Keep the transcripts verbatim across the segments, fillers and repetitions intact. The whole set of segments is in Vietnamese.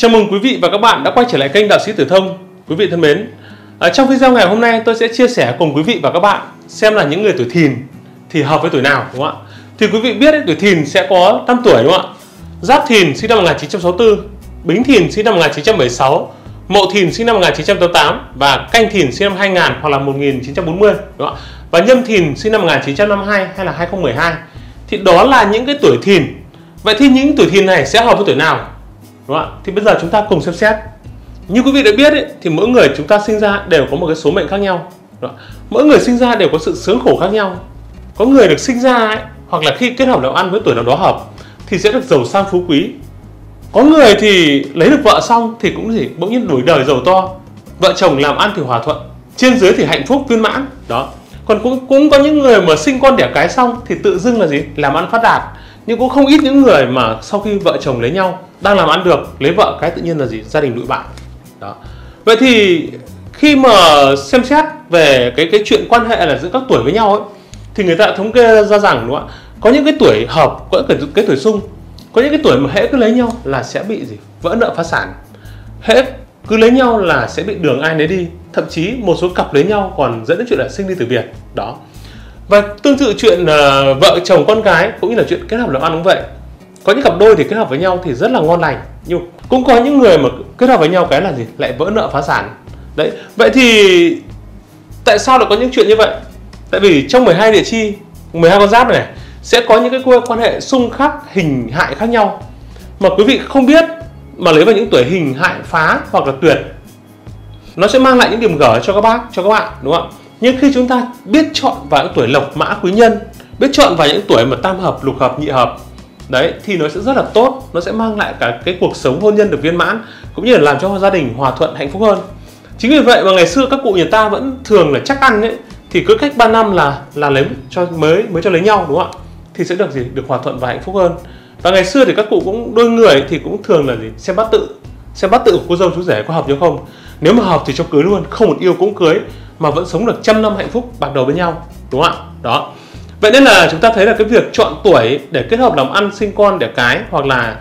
Chào mừng quý vị và các bạn đã quay trở lại kênh Đạo Sĩ Tử Thông. Quý vị thân mến, ở trong video ngày hôm nay tôi sẽ chia sẻ cùng quý vị và các bạn xem là những người tuổi Thìn thì hợp với tuổi nào, đúng không ạ? Thì quý vị biết đấy, tuổi Thìn sẽ có năm tuổi, đúng không ạ? Giáp Thìn sinh năm một nghìn chín trăm sáu mươi tư, Bính Thìn sinh năm một nghìn chín trăm bảy mươi sáu, Mậu Thìn sinh năm một nghìn chín trăm tám mươi tám và Canh Thìn sinh năm hai nghìn hoặc là một nghìn chín trăm bốn mươi, đúng không ạ? Và Nhâm Thìn sinh năm một nghìn chín trăm năm mươi hai hay là hai nghìn không trăm mười hai. Thì đó là những cái tuổi Thìn. Vậy thì những tuổi Thìn này sẽ hợp với tuổi nào? Đúng không ạ? Thì bây giờ chúng ta cùng xem xét. Như quý vị đã biết ấy, thì mỗi người chúng ta sinh ra đều có một cái số mệnh khác nhau. Đúng không? Mỗi người sinh ra đều có sự sướng khổ khác nhau. Có người được sinh ra ấy, hoặc là khi kết hợp làm ăn với tuổi nào đó hợp thì sẽ được giàu sang phú quý. Có người thì lấy được vợ xong thì cũng gì bỗng nhiên đổi đời giàu to. Vợ chồng làm ăn thì hòa thuận, trên dưới thì hạnh phúc viên mãn. Đó. Còn cũng cũng có những người mà sinh con đẻ cái xong thì tự dưng là gì? Làm ăn phát đạt. Nhưng cũng không ít những người mà sau khi vợ chồng lấy nhau đang làm ăn được, lấy vợ cái tự nhiên là gì? Gia đình lụi bại. Đó. Vậy thì khi mà xem xét về cái cái chuyện quan hệ là giữa các tuổi với nhau ấy, thì người ta đã thống kê ra rằng, đúng không ạ? Có những cái tuổi hợp, có những cái, cái tuổi xung, có những cái tuổi mà hễ cứ lấy nhau là sẽ bị gì? Vỡ nợ phá sản. Hễ cứ lấy nhau là sẽ bị đường ai nấy đi, thậm chí một số cặp lấy nhau còn dẫn đến chuyện là sinh ly tử biệt. Đó. Và tương tự chuyện uh, vợ chồng con cái cũng như là chuyện kết hợp làm ăn cũng vậy. Có những cặp đôi thì kết hợp với nhau thì rất là ngon lành, nhưng cũng có những người mà kết hợp với nhau cái là gì? Lại vỡ nợ phá sản. Đấy. Vậy thì tại sao lại có những chuyện như vậy? Tại vì trong mười hai địa chi, mười hai con giáp này sẽ có những cái quan hệ xung khắc hình hại khác nhau mà quý vị không biết, mà lấy vào những tuổi hình hại phá hoặc là tuyệt, nó sẽ mang lại những điểm gở cho các bác, cho các bạn, đúng không ạ? Nhưng khi chúng ta biết chọn vào những tuổi lộc mã quý nhân, biết chọn vào những tuổi mà tam hợp, lục hợp, nhị hợp, đấy thì nó sẽ rất là tốt, nó sẽ mang lại cả cái cuộc sống hôn nhân được viên mãn, cũng như là làm cho gia đình hòa thuận hạnh phúc hơn. Chính vì vậy mà ngày xưa các cụ nhà ta vẫn thường là chắc ăn ấy, thì cứ cách ba năm là là lấy cho mới mới cho lấy nhau, đúng không ạ? Thì sẽ được gì? Được hòa thuận và hạnh phúc hơn. Và ngày xưa thì các cụ cũng đôi người thì cũng thường là gì? Xem bát tự, xem bát tự của cô dâu chú rể có hợp nhau không. Nếu mà hợp thì cho cưới luôn, không một yêu cũng cưới, mà vẫn sống được trăm năm hạnh phúc bạc đầu với nhau, đúng không ạ? Đó. Vậy nên là chúng ta thấy là cái việc chọn tuổi để kết hợp làm ăn, sinh con đẻ cái, hoặc là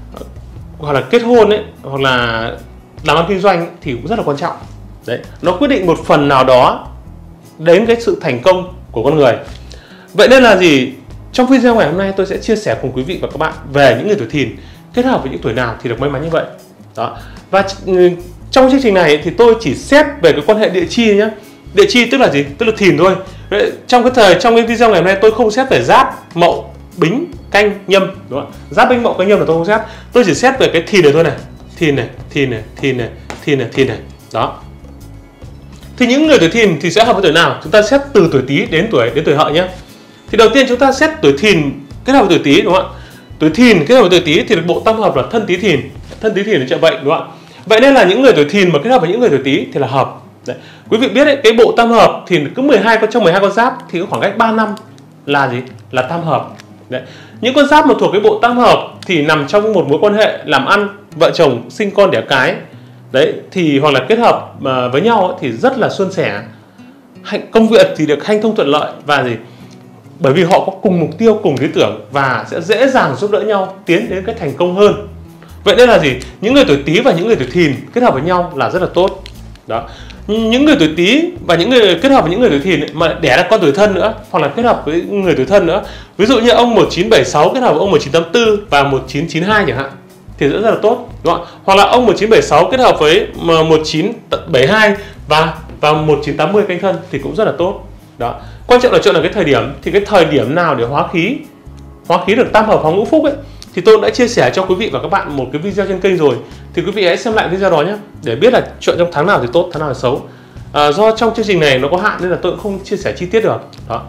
hoặc là kết hôn ấy, hoặc là làm ăn kinh doanh ấy, thì cũng rất là quan trọng. Đấy, nó quyết định một phần nào đó đến cái sự thành công của con người. Vậy nên là gì? Trong video ngày hôm nay tôi sẽ chia sẻ cùng quý vị và các bạn về những người tuổi Thìn kết hợp với những tuổi nào thì được may mắn như vậy. Đó. Và trong chương trình này thì tôi chỉ xét về cái quan hệ địa chi nhé. Địa chi tức là gì? Tức là Thìn thôi. Đấy, trong cái thời trong cái video ngày hôm nay tôi không xét về Giáp, Mậu, Bính, Canh, Nhâm, đúng không? Giáp, Bính, Mậu, Canh, Nhâm là tôi không xét. Tôi chỉ xét về cái Thìn này thôi này. Thìn này, Thìn này, Thìn này, Thìn này, Thìn này. Đó. Thì những người tuổi Thìn thì sẽ hợp với tuổi nào? Chúng ta xét từ tuổi Tý đến tuổi đến tuổi Hợi nhé. Thì đầu tiên chúng ta xét tuổi Thìn kết hợp với tuổi Tý, đúng không ạ? Tuổi Thìn kết hợp với tuổi Tý thì được bộ tam hợp là Thân Tý Thìn. Thân Tý Thìn là trợ bệnh, đúng không ạ? Vậy nên là những người tuổi Thìn mà kết hợp với những người tuổi Tý thì là hợp. Đấy. Quý vị biết đấy, cái bộ tam hợp thì cứ mười hai con trong mười hai con giáp thì có khoảng cách ba năm là gì? Là tam hợp. Đấy. Những con giáp mà thuộc cái bộ tam hợp thì nằm trong một mối quan hệ làm ăn, vợ chồng sinh con đẻ cái. Đấy, thì hoặc là kết hợp với nhau ấy, thì rất là suôn sẻ. Công việc thì được hanh thông thuận lợi và gì? Bởi vì họ có cùng mục tiêu, cùng lý tưởng và sẽ dễ dàng giúp đỡ nhau tiến đến cái thành công hơn. Vậy nên là gì? Những người tuổi Tý và những người tuổi Thìn kết hợp với nhau là rất là tốt. Đó. Những người tuổi Tý và những người kết hợp với những người tuổi Thìn ấy, mà đẻ ra con tuổi Thân nữa, hoặc là kết hợp với người tuổi Thân nữa. Ví dụ như ông một chín bảy sáu kết hợp với ông một chín tám tư và một chín chín hai chẳng hạn, thì rất là tốt, đúng không? Hoặc là ông một chín bảy sáu kết hợp với một chín bảy hai và và một chín tám mươi Canh Thân thì cũng rất là tốt. Đó. Quan trọng là chọn là cái thời điểm, thì cái thời điểm nào để hóa khí, hóa khí được tam hợp hóa ngũ phúc ấy, thì tôi đã chia sẻ cho quý vị và các bạn một cái video trên kênh rồi, thì quý vị hãy xem lại video đó nhé để biết là chọn trong tháng nào thì tốt, tháng nào thì xấu. À, do trong chương trình này nó có hạn nên là tôi cũng không chia sẻ chi tiết được. Đó.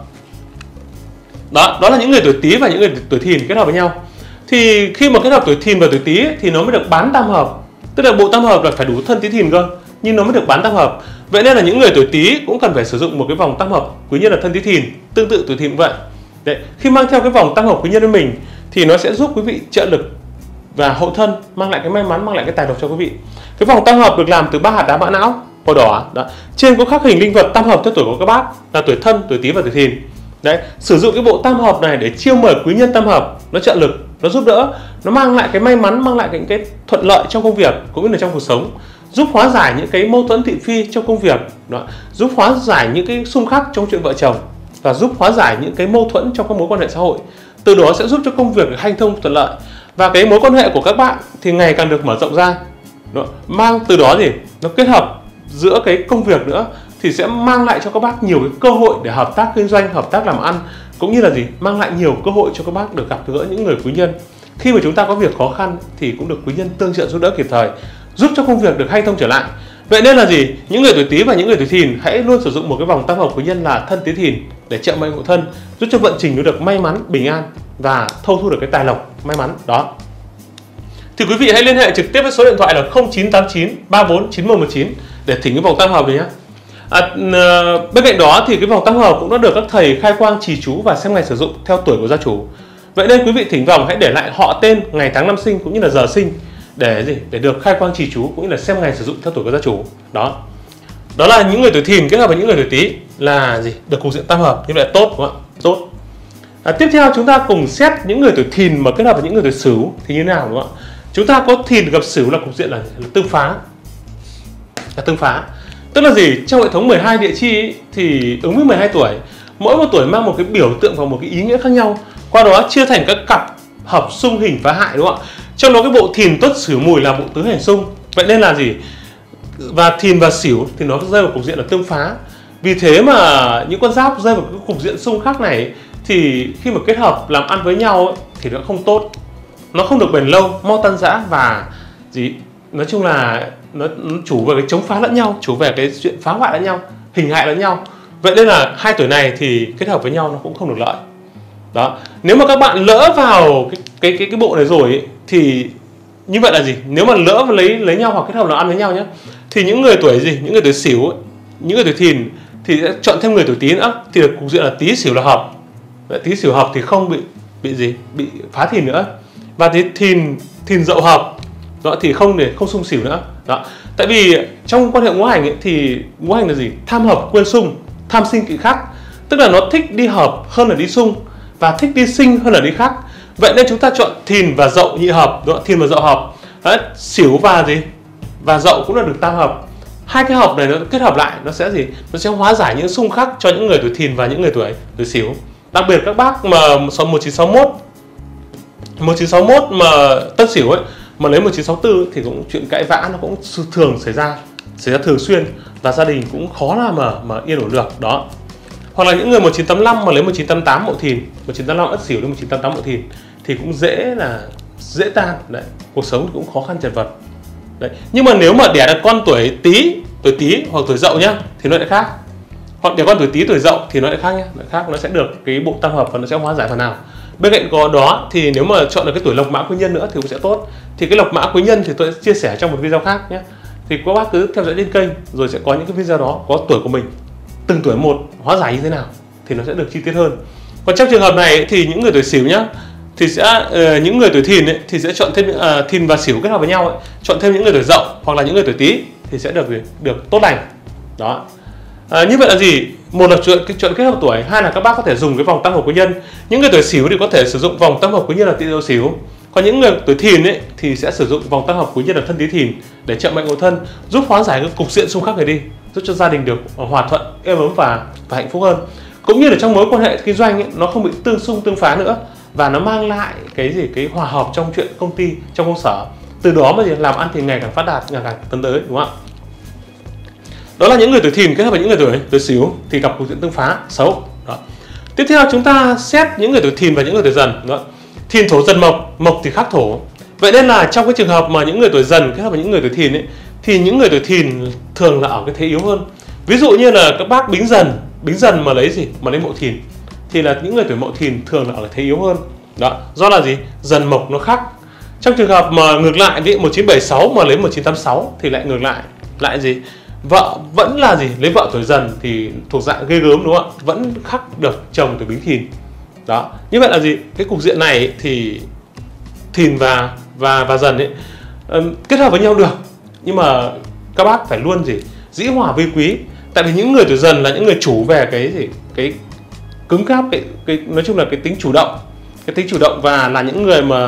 Đó, đó là những người tuổi Tý và những người tuổi Thìn kết hợp với nhau. Thì khi mà kết hợp tuổi Thìn và tuổi Tý ấy, thì nó mới được bán tam hợp, tức là bộ tam hợp là phải đủ Thân Tý Thìn cơ, nhưng nó mới được bán tam hợp. Vậy nên là những người tuổi Tý cũng cần phải sử dụng một cái vòng tam hợp quý nhân là Thân Tý Thìn, tương tự tuổi Thìn cũng vậy. Đấy, khi mang theo cái vòng tam hợp quý nhân với mình thì nó sẽ giúp quý vị trợ lực và hậu thân, mang lại cái may mắn, mang lại cái tài lộc cho quý vị. Cái vòng tam hợp được làm từ ba hạt đá mã não màu đỏ. Đó. Trên có khắc hình linh vật tam hợp theo tuổi của các bác là tuổi Thân, tuổi Tý và tuổi Thìn. Đấy, sử dụng cái bộ tam hợp này để chiêu mời quý nhân tam hợp, nó trợ lực, nó giúp đỡ, nó mang lại cái may mắn, mang lại những cái thuận lợi trong công việc cũng như là trong cuộc sống, giúp hóa giải những cái mâu thuẫn thị phi trong công việc đó, giúp hóa giải những cái xung khắc trong chuyện vợ chồng và giúp hóa giải những cái mâu thuẫn trong các mối quan hệ xã hội. Từ đó sẽ giúp cho công việc được hanh thông thuận lợi và cái mối quan hệ của các bạn thì ngày càng được mở rộng ra. Đó, mang từ đó thì nó kết hợp giữa cái công việc nữa thì sẽ mang lại cho các bác nhiều cái cơ hội để hợp tác kinh doanh, hợp tác làm ăn, cũng như là gì, mang lại nhiều cơ hội cho các bác được gặp gỡ những người quý nhân. Khi mà chúng ta có việc khó khăn thì cũng được quý nhân tương trợ giúp đỡ kịp thời, giúp cho công việc được hanh thông trở lại. Vậy nên là gì, những người tuổi Tý và những người tuổi Thìn hãy luôn sử dụng một cái vòng tam hợp quý nhân là Thân Tý Thìn để trợ mệnh hộ thân, giúp cho vận trình nó được may mắn, bình an và thâu thu được cái tài lộc may mắn đó. Thì quý vị hãy liên hệ trực tiếp với số điện thoại là không chín tám chín ba bốn chín một một chín để thỉnh cái vòng tam hợp này nhé. À, bên cạnh đó thì cái vòng tam hợp cũng đã được các thầy khai quang trì chú và xem ngày sử dụng theo tuổi của gia chủ. Vậy nên quý vị thỉnh vòng hãy để lại họ, tên, ngày tháng năm sinh cũng như là giờ sinh để gì, để được khai quang trì chú cũng như là xem ngày sử dụng theo tuổi của gia chủ. Đó, đó là những người tuổi Thìn kết hợp với những người tuổi Tý là gì, được cục diện tam hợp như vậy là tốt, đúng không ạ? Tốt. À, tiếp theo chúng ta cùng xét những người tuổi Thìn mà kết hợp với những người tuổi Sửu thì như thế nào, đúng không ạ? Chúng ta có Thìn gặp Sửu là cục diện là, là tương phá, là tương phá. Tức là gì? Trong hệ thống mười hai địa chi ấy, thì ứng với mười hai tuổi, mỗi một tuổi mang một cái biểu tượng và một cái ý nghĩa khác nhau, qua đó chia thành các cặp hợp xung hình phá hại, đúng không ạ? Trong đó cái bộ Thìn Tuất Sửu Mùi là bộ tứ hành xung. Vậy nên là gì? Và Thìn và Sửu thì nó rơi vào cục diện là tương phá. Vì thế mà những con giáp rơi vào cái cục diện xung khắc này thì khi mà kết hợp làm ăn với nhau ấy, thì nó không tốt, nó không được bền lâu, mau tan rã và gì, nói chung là nó, nó chủ về cái chống phá lẫn nhau, chủ về cái chuyện phá hoại lẫn nhau, hình hại lẫn nhau. Vậy nên là hai tuổi này thì kết hợp với nhau nó cũng không được lợi. Đó, nếu mà các bạn lỡ vào cái cái cái, cái bộ này rồi ấy, thì như vậy là gì? Nếu mà lỡ mà lấy lấy nhau hoặc kết hợp làm ăn với nhau nhé, thì những người tuổi gì, những người tuổi Sửu ấy, những người tuổi Thìn thì sẽ chọn thêm người tuổi Tý nữa, thì được cục diện là Tý Sửu là hợp. Vậy Tý Sửu hợp thì không bị bị gì, bị phá Thìn nữa. Và thì Thìn Thìn Dậu hợp đó thì không để không xung Sửu nữa. Đó, tại vì trong quan hệ ngũ hành ấy, thì ngũ hành là gì? Tham hợp quên xung, tham sinh kỵ khắc, tức là nó thích đi hợp hơn là đi xung và thích đi sinh hơn là đi khắc. Vậy nên chúng ta chọn Thìn và Dậu nhị hợp, đó, Thìn và Dậu hợp. Đấy, Sửu và gì? Và Dậu cũng là được tam hợp. Hai cái hợp này nó kết hợp lại nó sẽ gì? Nó sẽ hóa giải những xung khắc cho những người tuổi Thìn và những người tuổi tuổi Sửu. Đặc biệt các bác mà một chín sáu mốt một chín sáu mốt mà Tân Sửu ấy mà lấy một chín sáu tư thì cũng chuyện cãi vã nó cũng thường xảy ra, xảy ra thường xuyên và gia đình cũng khó là mà mà yên ổn được đó. Hoặc là những người một chín tám lăm mà lấy một chín tám tám Mậu Thìn, một chín tám lăm Ất Sửu đến một chín tám tám Mậu Thìn thì cũng dễ là dễ tan đấy, cuộc sống thì cũng khó khăn chật vật. Đấy. Nhưng mà nếu mà đẻ được con tuổi Tý, tuổi Tý hoặc tuổi Dậu nhá thì nó lại khác. Hoặc đẻ con tuổi Tý, tuổi Dậu thì nó lại khác nhá, lại khác, nó sẽ được cái bộ tam hợp và nó sẽ hóa giải phần nào. Bên cạnh đó thì nếu mà chọn được cái tuổi Lộc Mã Quý Nhân nữa thì cũng sẽ tốt. Thì cái Lộc Mã Quý Nhân thì tôi sẽ chia sẻ trong một video khác nhé. Thì các bác cứ theo dõi trên kênh rồi sẽ có những cái video đó có tuổi của mình, từng tuổi một hóa giải như thế nào thì nó sẽ được chi tiết hơn. Còn trong trường hợp này thì những người tuổi Sửu nhá thì sẽ uh, những người tuổi Thìn ấy, thì sẽ chọn thêm uh, Thìn và Sửu kết hợp với nhau ấy, chọn thêm những người tuổi Dậu hoặc là những người tuổi Tý thì sẽ được được tốt lành. Đó. À, như vậy là gì? Một là chuyện chuyện kết hợp tuổi, hai là các bác có thể dùng cái vòng tam hợp quý nhân. Những người tuổi Sửu thì có thể sử dụng vòng tam hợp quý nhân là Tý Dậu Sửu. Còn những người tuổi Thìn ấy thì sẽ sử dụng vòng tam hợp quý nhân là Thân Tý Thìn để trợ mệnh hộ thân, giúp hóa giải cái cục diện xung khắc này đi, giúp cho gia đình được hòa thuận, êm ấm và và hạnh phúc hơn. Cũng như là trong mối quan hệ kinh doanh ấy, nó không bị tương xung tương phá nữa và nó mang lại cái gì cái hòa hợp trong chuyện công ty, trong công sở. Từ đó mà làm ăn thì ngày càng phát đạt, ngày càng tấn tới, đúng không ạ? Đó là những người tuổi Thìn kết hợp với những người tuổi tuổi Sửu thì gặp cục diện tương phá xấu. Đó. Tiếp theo chúng ta xét những người tuổi Thìn và những người tuổi Dần. Đó. Thìn thổ Dần mộc, mộc thì khắc thổ. Vậy nên là trong cái trường hợp mà những người tuổi Dần kết hợp với những người tuổi Thìn ấy, thì những người tuổi Thìn thường là ở cái thế yếu hơn. Ví dụ như là các bác Bính Dần, Bính Dần mà lấy gì? Mà lấy Mậu Thìn thì là những người tuổi Mậu Thìn thường là ở cái thế yếu hơn. Đó, do là gì? Dần mộc nó khắc. Trong trường hợp mà ngược lại, ví dụ một chín bảy sáu mà lấy một chín tám sáu thì lại ngược lại, lại gì? Vợ vẫn là gì? Lấy vợ tuổi Dần thì thuộc dạng ghê gớm, đúng không ạ? Vẫn khắc được chồng tuổi Bính Thìn. Đó, như vậy là gì? Cái cục diện này ấy, thì Thìn và và và Dần ấy um, kết hợp với nhau được, nhưng mà các bác phải luôn gì? Dĩ hòa vi quý. Tại vì những người tuổi Dần là những người chủ về cái gì? Cái cứng cáp, cái, cái nói chung là cái tính chủ động, cái tính chủ động và là những người mà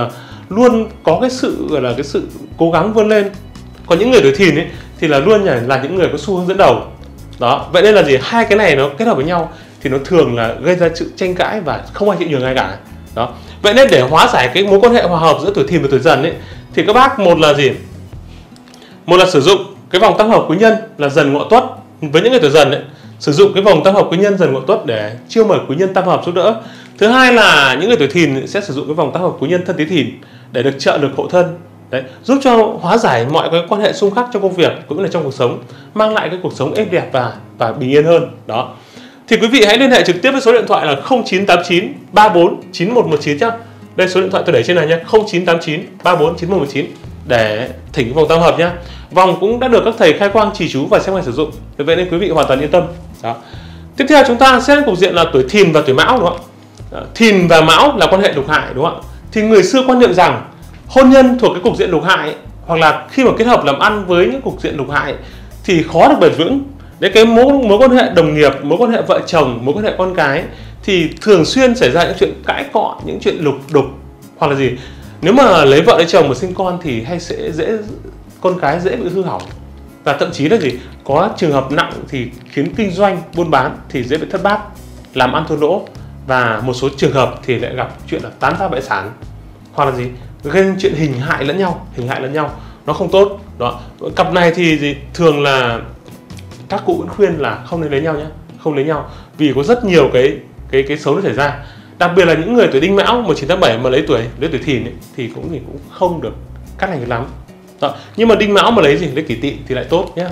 luôn có cái sự gọi là cái sự cố gắng vươn lên. Còn những người tuổi thìn ấy thì là luôn là, là những người có xu hướng dẫn đầu. Đó, vậy nên là gì, hai cái này nó kết hợp với nhau thì nó thường là gây ra sự tranh cãi và không ai chịu nhường ai cả. Đó, vậy nên để hóa giải cái mối quan hệ hòa hợp giữa tuổi thìn và tuổi dần ấy thì các bác, một là gì, một là sử dụng cái vòng tam hợp quý nhân là dần ngọ tuất. Với những người tuổi dần ấy, sử dụng cái vòng tam hợp quý nhân dần ngọ tuất để chiêu mời quý nhân tam hợp giúp đỡ. Thứ hai là những người tuổi thìn sẽ sử dụng cái vòng tam hợp quý nhân thân Tý Thìn để được trợ lực hộ thân. Đấy, giúp cho hóa giải mọi cái quan hệ xung khắc trong công việc cũng như là trong cuộc sống, mang lại cái cuộc sống êm đẹp và và bình yên hơn. Đó. Thì quý vị hãy liên hệ trực tiếp với số điện thoại là không chín tám chín ba bốn chín một một chín nhá. Đây số điện thoại tôi để trên này nhé, không chín tám chín ba bốn chín một một chín để thỉnh cái vòng tam hợp nhá. Vòng cũng đã được các thầy khai quang trì chú và xem ngày sử dụng. Vậy nên quý vị hoàn toàn yên tâm. Đó. Tiếp theo chúng ta sẽ cục diện là tuổi Thìn và tuổi Mão, đúng không ạ? Thìn và Mão là quan hệ lục hại, đúng không ạ? Thì người xưa quan niệm rằng hôn nhân thuộc cái cục diện lục hại, hoặc là khi mà kết hợp làm ăn với những cục diện lục hại thì khó được bền vững. Đấy, cái mối mối quan hệ đồng nghiệp, mối quan hệ vợ chồng, mối quan hệ con cái thì thường xuyên xảy ra những chuyện cãi cọ, những chuyện lục đục, hoặc là gì, nếu mà lấy vợ lấy chồng mà sinh con thì hay sẽ dễ, con cái dễ bị hư hỏng, và thậm chí là gì, có trường hợp nặng thì khiến kinh doanh buôn bán thì dễ bị thất bát, làm ăn thua lỗ, và một số trường hợp thì lại gặp chuyện là tán phá bại sản, hoặc là gì, gây chuyện hình hại lẫn nhau, hình hại lẫn nhau nó không tốt. Đó, cặp này thì gì, thường là các cụ vẫn khuyên là không nên lấy nhau nhé, không lấy nhau vì có rất nhiều cái cái cái xấu nó xảy ra. Đặc biệt là những người tuổi Đinh Mão một chín tám bảy mà lấy tuổi lấy tuổi Thìn ấy, thì cũng thì cũng không được cắt lành lắm. Đó. Nhưng mà Đinh Mão mà lấy gì, lấy Kỷ Tỵ thì lại tốt nhé.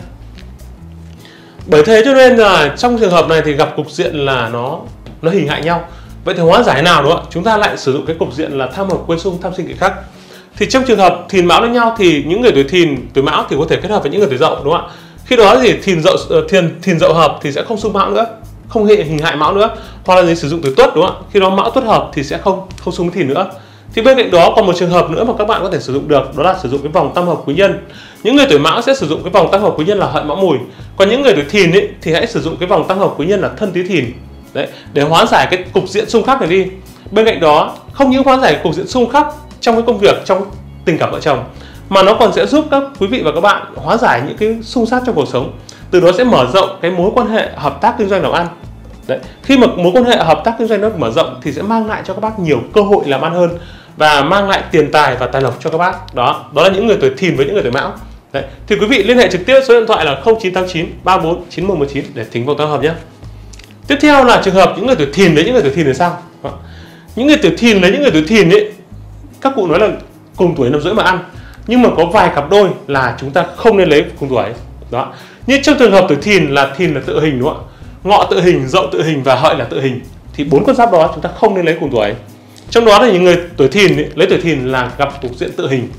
Bởi thế cho nên là trong trường hợp này thì gặp cục diện là nó nó hình hại nhau. Vậy thì hóa giải nào, đúng không ạ? Chúng ta lại sử dụng cái cục diện là tham hợp quê xung, tham sinh kỷ khắc. Thì trong trường hợp Thìn Mão lấy nhau thì những người tuổi Thìn, tuổi Mão thì có thể kết hợp với những người tuổi Dậu, đúng không ạ? Khi đó thì Thìn Dậu Thìn Thìn Dậu hợp thì sẽ không xung Mão nữa, không hệ hình hại Mão nữa. Hoặc là gì, sử dụng tuổi Tuất, đúng không ạ? Khi đó Mão Tuất hợp thì sẽ không không xung với Thìn nữa. Thì bên cạnh đó còn một trường hợp nữa mà các bạn có thể sử dụng được, đó là sử dụng cái vòng tam hợp quý nhân. Những người tuổi Mão sẽ sử dụng cái vòng tam hợp quý nhân là Hợi Mão Mùi. Còn những người tuổi Thìn ấy thì hãy sử dụng cái vòng tam hợp quý nhân là Thân Tý Thìn. Đấy, để hóa giải cái cục diện xung khắc này đi. Bên cạnh đó, không những hóa giải cục diện xung khắc trong cái công việc, trong tình cảm vợ chồng, mà nó còn sẽ giúp các quý vị và các bạn hóa giải những cái xung sát trong cuộc sống. Từ đó sẽ mở rộng cái mối quan hệ hợp tác kinh doanh làm ăn. Đấy, khi mà mối quan hệ hợp tác kinh doanh nó mở rộng thì sẽ mang lại cho các bác nhiều cơ hội làm ăn hơn và mang lại tiền tài và tài lộc cho các bác. Đó, đó là những người tuổi Thìn với những người tuổi Mão. Đấy, thì quý vị liên hệ trực tiếp số điện thoại là không chín tám chín ba bốn chín một một chín để thỉnh vòng tam hợp nhé. Tiếp theo là trường hợp những người tuổi Thìn với những người tuổi Thìn là sao? Đó. Những người tuổi Thìn với những người tuổi Thìn ấy, các cụ nói là cùng tuổi năm rưỡi mà ăn, nhưng mà có vài cặp đôi là chúng ta không nên lấy cùng tuổi. Đó. Như trong trường hợp tuổi Thìn là Thìn là tự hình, đúng không ạ? Ngọ tự hình, Dậu tự hình và Hợi là tự hình, thì bốn con giáp đó chúng ta không nên lấy cùng tuổi. Trong đó là những người tuổi Thìn ấy, lấy tuổi Thìn là gặp cục diện tự hình.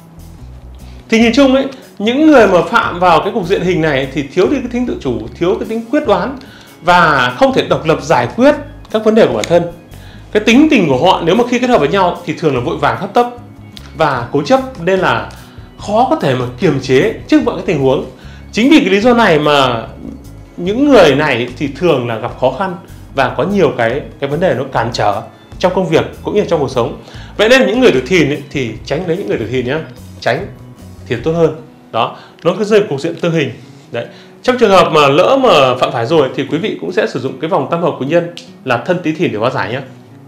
Thì nhìn chung ấy, những người mà phạm vào cái cục diện hình này thì thiếu đi cái tính tự chủ, thiếu cái tính quyết đoán và không thể độc lập giải quyết các vấn đề của bản thân. Cái tính tình của họ nếu mà khi kết hợp với nhau thì thường là vội vàng hấp tấp và cố chấp, nên là khó có thể mà kiềm chế trước mọi cái tình huống. Chính vì cái lý do này mà những người này thì thường là gặp khó khăn và có nhiều cái cái vấn đề nó cản trở trong công việc cũng như trong cuộc sống. Vậy nên những người tuổi Thìn ấy, thì tránh lấy những người tuổi Thìn nhé, tránh thì tốt hơn. Đó, nó cứ rơi cục diện tương hình. Đấy, trong trường hợp mà lỡ mà phạm phải rồi thì quý vị cũng sẽ sử dụng cái vòng tam hợp quý nhân là Thân Tý Thìn để hóa giải nhé.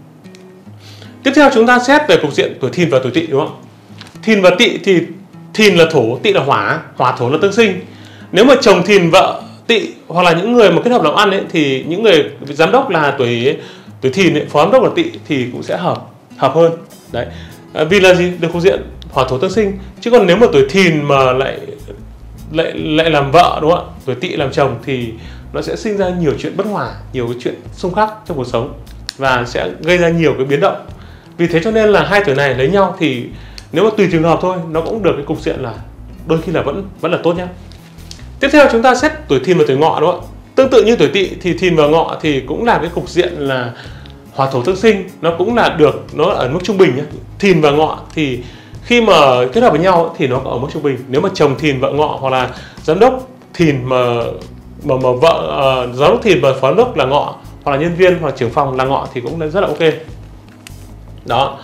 Tiếp theo chúng ta xét về cục diện tuổi Thìn và tuổi Tỵ, đúng không? Thìn và Tỵ thì Thìn là thổ, Tỵ là hỏa, hỏa thổ là tương sinh. Nếu mà chồng Thìn vợ Tỵ hoặc là những người mà kết hợp làm ăn ấy, thì những người giám đốc là tuổi tuổi Thìn ấy, phó giám đốc là Tỵ thì cũng sẽ hợp hợp hơn. Đấy, à, vì là gì, được cục diện hỏa thổ tương sinh. Chứ còn nếu mà tuổi Thìn mà lại lại lại làm vợ, đúng không ạ, tuổi Tỵ làm chồng thì nó sẽ sinh ra nhiều chuyện bất hòa, nhiều cái chuyện xung khắc trong cuộc sống và sẽ gây ra nhiều cái biến động. Vì thế cho nên là hai tuổi này lấy nhau thì nếu mà tùy trường hợp thôi, nó cũng được cái cục diện là đôi khi là vẫn vẫn là tốt nhá. Tiếp theo chúng ta xét tuổi Thìn và tuổi Ngọ, đúng không ạ? Tương tự như tuổi Tỵ thì Thìn và Ngọ thì cũng là cái cục diện là hỏa thổ tương sinh, nó cũng là được, nó ở mức trung bình nhá. Thìn và Ngọ thì khi mà kết hợp với nhau thì nó có ở mức trung bình. Nếu mà chồng Thìn vợ Ngọ hoặc là giám đốc Thìn mà mà, mà vợ uh, giám đốc Thìn và phó giám đốc là Ngọ, hoặc là nhân viên hoặc là trưởng phòng là Ngọ thì cũng rất là ok. Đó,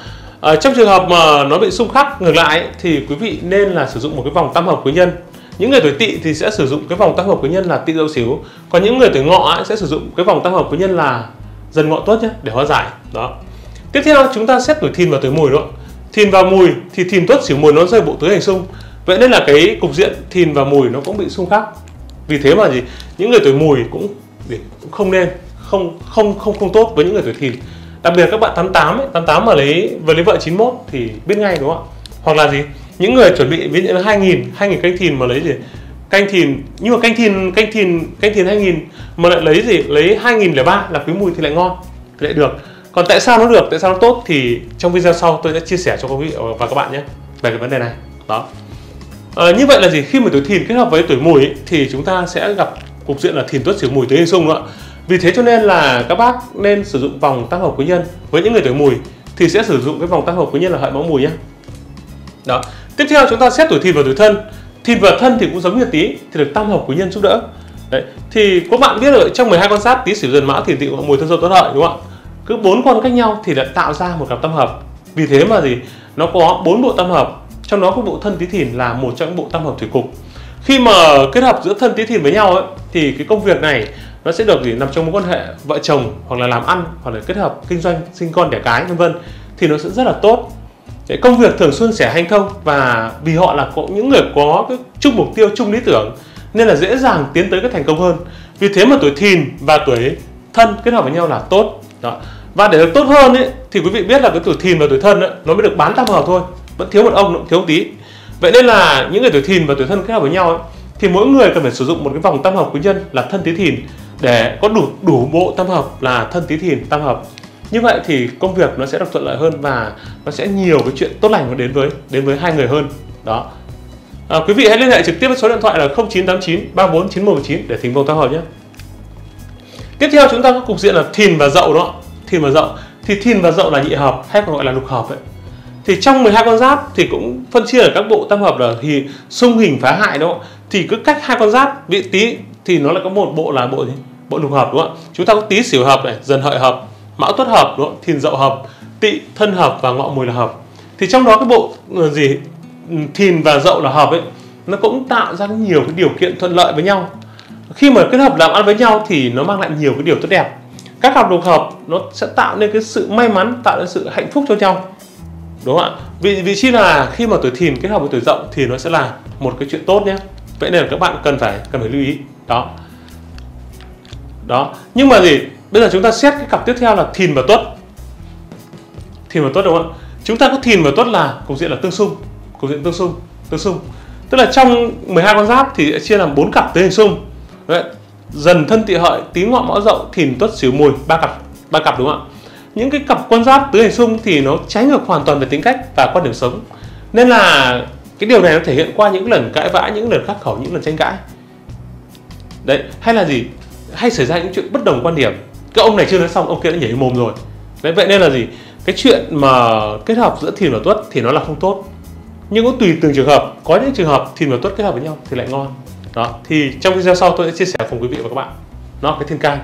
À, trong trường hợp mà nó bị xung khắc ngược lại ấy, thì quý vị nên là sử dụng một cái vòng tam hợp quý nhân. Những người tuổi Tỵ thì sẽ sử dụng cái vòng tam hợp quý nhân là Tỵ Dậu Sửu, còn những người tuổi Ngọ ấy sẽ sử dụng cái vòng tam hợp quý nhân là Dần Ngọ Tuất nhé, để hóa giải. Đó. Tiếp theo chúng ta xét tuổi Thìn và tuổi Mùi đó. Thìn và Mùi thì Thìn Tuất Sửu Mùi nó rơi bộ tứ hành xung, vậy nên là cái cục diện Thìn và Mùi nó cũng bị xung khắc. Vì thế mà gì, những người tuổi Mùi cũng, cũng không nên không không không không tốt với những người tuổi Thìn. Đặc biệt các bạn tám tám ấy, tám tám mà lấy vừa lấy vợ chín mốt thì biết ngay đúng không ạ? Hoặc là gì, những người chuẩn bị ví dụ hai nghìn hai nghìn canh Thìn mà lấy gì canh Thìn, nhưng mà canh Thìn canh Thìn canh Thìn hai nghìn mà lại lấy gì lấy hai nghìn lẻ ba là Quý Mùi thì lại ngon, thì lại được. Còn tại sao nó được, tại sao nó tốt thì trong video sau tôi sẽ chia sẻ cho quý vị và các bạn nhé về cái vấn đề này. Đó. À, như vậy là gì, khi mà tuổi Thìn kết hợp với tuổi Mùi ấy, thì chúng ta sẽ gặp cục diện là Thìn Tuất Sửu Mùi tứ hành xung nữa. Vì thế cho nên là các bác nên sử dụng vòng tam hợp quý nhân. Với những người tuổi Mùi thì sẽ sử dụng cái vòng tam hợp quý nhân là Hợi Mão Mùi nhé. Đó. Tiếp theo chúng ta xét tuổi Thìn và tuổi Thân. Thìn và Thân thì cũng giống như Tý thì được tam hợp quý nhân giúp đỡ. Đấy. Thì các bạn biết rồi, trong mười hai con giáp Tý Sửu Dần Mão Thìn Tỵ Ngọ Mùi Thân Dậu Tuất Hợi đúng không ạ? Cứ bốn con cách nhau thì đã tạo ra một cặp tam hợp. Vì thế mà gì, nó có bốn bộ tam hợp, trong đó có bộ Thân Tý Thìn là một trong những bộ tam hợp thủy cục. Khi mà kết hợp giữa Thân Tý Thìn với nhau ấy, thì cái công việc này nó sẽ được gì nằm trong mối quan hệ vợ chồng, hoặc là làm ăn, hoặc là kết hợp kinh doanh, sinh con đẻ cái vân vân, thì nó sẽ rất là tốt. Để công việc thường xuân sẻ hanh thông, và vì họ là có những người có cái chung mục tiêu, chung lý tưởng nên là dễ dàng tiến tới cái thành công hơn. Vì thế mà tuổi Thìn và tuổi Thân kết hợp với nhau là tốt. Đó. Và để được tốt hơn ấy, thì quý vị biết là cái tuổi Thìn và tuổi Thân ấy, nó mới được bán tam hợp thôi, vẫn thiếu một ông, thiếu một tí. Vậy nên là những người tuổi Thìn và tuổi Thân kết hợp với nhau ấy, thì mỗi người cần phải sử dụng một cái vòng tam hợp quý nhân là Thân Tý Thìn để có đủ đủ bộ tam hợp là Thân Tý Thìn tam hợp. Như vậy thì công việc nó sẽ được thuận lợi hơn và nó sẽ nhiều cái chuyện tốt lành đến với đến với hai người hơn. Đó. À, quý vị hãy liên hệ trực tiếp với số điện thoại là không chín tám chín ba bốn chín một chín để thỉnh vòng tam hợp nhé. Tiếp theo chúng ta có cục diện là Thìn và Dậu đó. Thìn và Dậu thì Thìn và Dậu là nhị hợp hay còn gọi là lục hợp ấy. Thì trong mười hai con giáp thì cũng phân chia ở các bộ tam hợp là thì xung hình phá hại đó. Thì cứ cách hai con giáp, vị Tý thì nó lại có một bộ là bộ gì? Bộ lục hợp đúng không ạ? Chúng ta có Tý Sửu hợp này, Dần Hợi hợp, Mão Tuất hợp đúng không? Thìn Dậu hợp, Tỵ Thân hợp và Ngọ Mùi là hợp. Thì trong đó cái bộ gì Thìn và Dậu là hợp ấy, nó cũng tạo ra nhiều cái điều kiện thuận lợi với nhau. Khi mà kết hợp làm ăn với nhau thì nó mang lại nhiều cái điều tốt đẹp. Các cặp lục hợp nó sẽ tạo nên cái sự may mắn, tạo nên sự hạnh phúc cho nhau. Đúng không ạ? Vì vị trí là khi mà tuổi Thìn kết hợp với tuổi Dậu thì nó sẽ là một cái chuyện tốt nhé. Vậy nên là các bạn cần phải cần phải lưu ý. Đó. Đó. Nhưng mà gì? Bây giờ chúng ta xét cái cặp tiếp theo là Thìn và Tuất. Thìn và Tuất đúng không ạ? Chúng ta có Thìn và Tuất là cục diện là tương xung, cục diện tương xung, tương xung. Tức là trong mười hai con giáp thì sẽ chia làm bốn cặp tứ hành xung. Đấy. Dần Thân Tỵ Hợi, Tý Ngọ Mão Dậu, Thìn Tuất Sửu Mùi, ba cặp, ba cặp đúng không ạ? Những cái cặp con giáp tứ hành xung thì nó trái ngược hoàn toàn về tính cách và quan điểm sống. Nên là cái điều này nó thể hiện qua những lần cãi vã, những lần khắc khẩu, những lần tranh cãi. Đấy, hay là gì? Hay xảy ra những chuyện bất đồng quan điểm. Cái ông này chưa nói xong, ông kia đã nhảy mồm rồi. Đấy, vậy nên là gì? Cái chuyện mà kết hợp giữa Thìn và Tuất thì nó là không tốt. Nhưng cũng tùy từng trường hợp, có những trường hợp Thìn và Tuất kết hợp với nhau thì lại ngon. Đó, thì trong video sau tôi sẽ chia sẻ cùng quý vị và các bạn. Nó cái thiên can.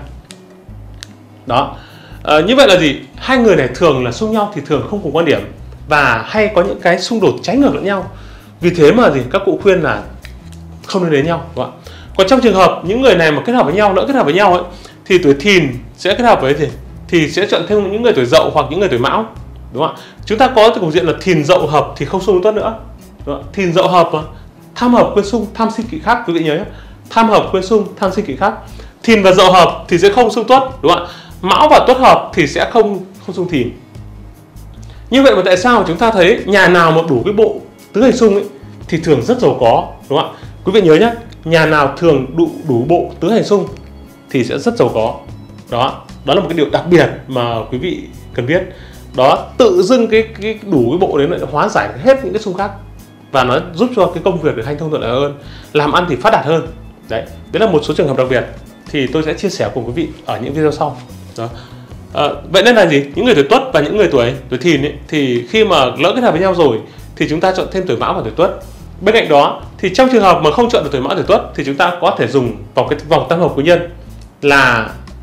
Đó. À, như vậy là gì? Hai người này thường là xung nhau thì thường không cùng quan điểm và hay có những cái xung đột trái ngược lẫn nhau. Vì thế mà gì? Các cụ khuyên là không nên đến nhau, đúng không ạ? Còn trong trường hợp những người này mà kết hợp với nhau, lỡ kết hợp với nhau ấy, thì tuổi Thìn sẽ kết hợp với gì? Thì sẽ chọn thêm những người tuổi Dậu hoặc những người tuổi Mão, đúng không ạ? Chúng ta có cục diện là Thìn Dậu hợp thì không xung Tuất nữa. Đúng không? Thìn Dậu hợp mà tham hợp quyên xung, tham sinh kỵ khắc, quý vị nhớ nhé. Tham hợp quyên xung, tham sinh kỵ khắc. Thìn và Dậu hợp thì sẽ không xung Tuất, đúng không ạ? Mão và Tuất hợp thì sẽ không không xung Thìn. Như vậy mà tại sao chúng ta thấy nhà nào mà đủ cái bộ tứ hành xung ấy thì thường rất giàu có, đúng không ạ? Quý vị nhớ nhé, nhà nào thường đủ đủ bộ tứ hành xung thì sẽ rất giàu có. Đó, đó là một cái điều đặc biệt mà quý vị cần biết. Đó, tự dưng cái cái đủ cái bộ đấy lại hóa giải hết những cái xung khắc và nó giúp cho cái công việc được hanh thông thuận lợi hơn, làm ăn thì phát đạt hơn. Đấy, đấy là một số trường hợp đặc biệt thì tôi sẽ chia sẻ cùng quý vị ở những video sau. Đó. À, vậy nên là gì? Những người tuổi Tuất và những người tuổi tuổi Thìn ấy, thì khi mà lỡ kết hợp với nhau rồi thì chúng ta chọn thêm tuổi Mão và tuổi Tuất. Bên cạnh đó thì trong trường hợp mà không chọn được tuổi Mão tuổi Tuất thì chúng ta có thể dùng vòng cái vòng tam hợp quý nhân là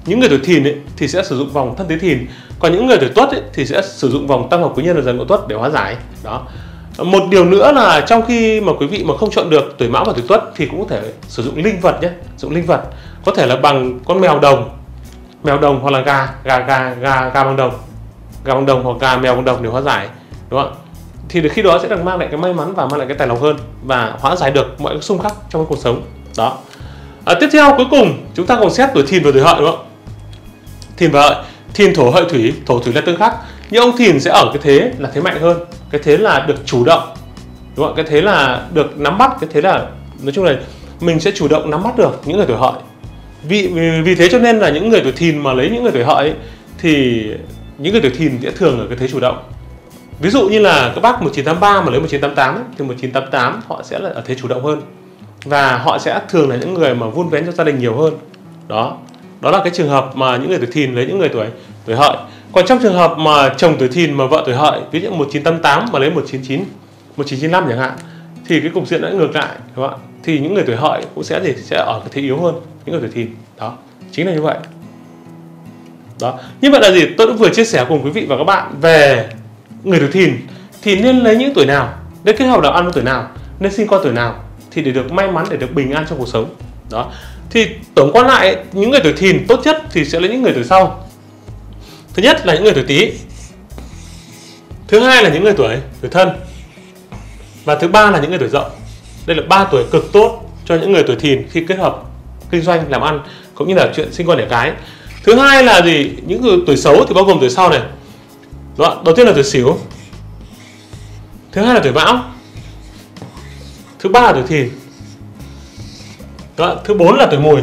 những người tuổi Thìn ấy, thì sẽ sử dụng vòng Thân Tý Thìn, còn những người tuổi Tuất ấy, thì sẽ sử dụng vòng Tam Hợp Quý Nhân và Dần Ngọ Tuất để hóa giải. Đó. Một điều nữa là trong khi mà quý vị mà không chọn được tuổi Mão và tuổi Tuất thì cũng có thể sử dụng linh vật nhé, sử dụng linh vật có thể là bằng con mèo đồng, mèo đồng hoặc là gà, gà gà gà gà bằng đồng, gà bằng đồng hoặc gà mèo bằng đồng để hóa giải, đúng không ạ? Thì khi đó sẽ được mang lại cái may mắn và mang lại cái tài lộc hơn và hóa giải được mọi cái xung khắc trong cái cuộc sống. Đó. À, tiếp theo cuối cùng chúng ta cùng xét tuổi Thìn và tuổi Hợi, đúng không? Thìn và Hợi, Thìn thổ Hợi thủy, thổ thủy là tương khắc, nhưng ông Thìn sẽ ở cái thế là thế mạnh hơn, cái thế là được chủ động, đúng không? Cái thế là được nắm bắt, cái thế là nói chung là mình sẽ chủ động nắm bắt được những người tuổi Hợi. Vì, vì vì thế cho nên là những người tuổi Thìn mà lấy những người tuổi Hợi ấy, thì những người tuổi Thìn sẽ thường ở cái thế chủ động. Ví dụ như là các bác một chín tám ba mà lấy một chín tám tám ấy, thì một chín tám tám họ sẽ là ở thế chủ động hơn và họ sẽ thường là những người mà vun vén cho gia đình nhiều hơn. Đó, đó là cái trường hợp mà những người tuổi Thìn lấy những người tuổi tuổi Hợi. Còn trong trường hợp mà chồng tuổi Thìn mà vợ tuổi Hợi, ví dụ một chín tám tám mà lấy một chín chín, một chín chín lăm chẳng hạn, thì cái cục diện đã ngược lại, đúng không ạ? Thì những người tuổi Hợi cũng sẽ gì sẽ ở cái thế yếu hơn những người tuổi Thìn. Đó, chính là như vậy. Đó, như vậy là gì? Tôi đã vừa chia sẻ cùng quý vị và các bạn về người tuổi Thìn thì nên lấy những tuổi nào, nên kết hợp làm ăn với tuổi nào, nên sinh con tuổi nào thì để được may mắn, để được bình an trong cuộc sống. Đó. Thì tổng quan lại, những người tuổi Thìn tốt nhất thì sẽ lấy những người tuổi sau. Thứ nhất là những người tuổi Tý, thứ hai là những người tuổi tuổi Thân, và thứ ba là những người tuổi Dậu. Đây là ba tuổi cực tốt cho những người tuổi Thìn khi kết hợp kinh doanh làm ăn cũng như là chuyện sinh con đẻ cái. Thứ hai là gì? Những người tuổi xấu thì bao gồm tuổi sau này. Đó, đầu tiên là tuổi Sửu, thứ hai là tuổi Mão, thứ ba là tuổi Thìn. Đó, thứ bốn là tuổi Mùi,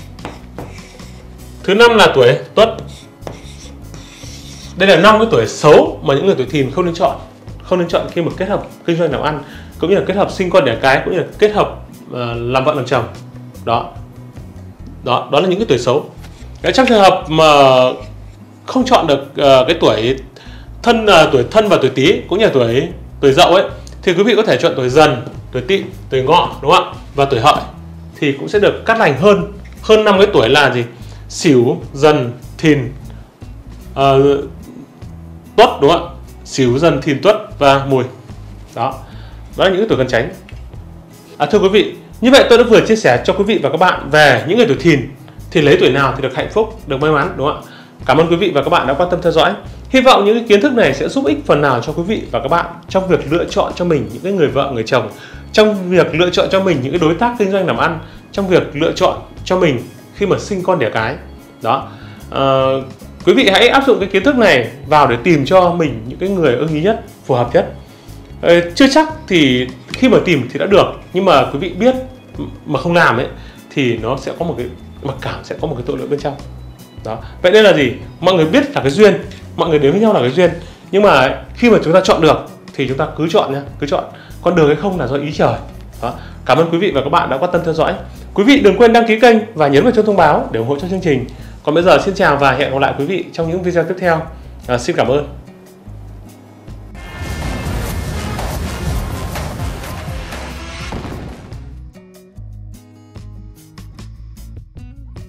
thứ năm là tuổi Tuất. Đây là năm cái tuổi xấu mà những người tuổi Thìn không nên chọn, không nên chọn khi mà kết hợp kinh doanh làm ăn cũng như là kết hợp sinh con đẻ cái cũng như là kết hợp uh, làm vợ làm chồng. Đó, đó, đó là những cái tuổi xấu. Đấy, trong trường hợp mà không chọn được uh, cái tuổi thân, uh, tuổi Thân và tuổi Tý cũng như là tuổi tuổi Dậu ấy, thì quý vị có thể chọn tuổi Dần, tuổi Tỵ, tuổi Ngọ, đúng không ạ? Và tuổi Hợi thì cũng sẽ được cát lành hơn hơn năm cái tuổi là gì? Sửu, Dần, Thìn, uh, Tuất, đúng không ạ? Sửu, Dần, Thìn, Tuất và Mùi. Đó, đó là những cái tuổi cần tránh. À, thưa quý vị, như vậy tôi đã vừa chia sẻ cho quý vị và các bạn về những người tuổi Thìn thì lấy tuổi nào thì được hạnh phúc, được may mắn, đúng không ạ? Cảm ơn quý vị và các bạn đã quan tâm theo dõi. Hy vọng những cái kiến thức này sẽ giúp ích phần nào cho quý vị và các bạn trong việc lựa chọn cho mình những cái người vợ, người chồng, trong việc lựa chọn cho mình những cái đối tác kinh doanh làm ăn, trong việc lựa chọn cho mình khi mà sinh con đẻ cái. Đó, à, quý vị hãy áp dụng cái kiến thức này vào để tìm cho mình những cái người ưng ý nhất, phù hợp nhất. À, chưa chắc thì khi mà tìm thì đã được, nhưng mà quý vị biết mà không làm ấy thì nó sẽ có một cái mặc cảm, sẽ có một cái tội lỗi bên trong. Đó, vậy nên là gì? Mọi người biết là cái duyên, mọi người đến với nhau là cái duyên, nhưng mà khi mà chúng ta chọn được thì chúng ta cứ chọn nhé, cứ chọn. Còn được hay không là do ý trời. Đó. Cảm ơn quý vị và các bạn đã quan tâm theo dõi. Quý vị đừng quên đăng ký kênh và nhấn vào chuông thông báo để ủng hộ cho chương trình. Còn bây giờ xin chào và hẹn gặp lại quý vị trong những video tiếp theo. À, xin cảm ơn.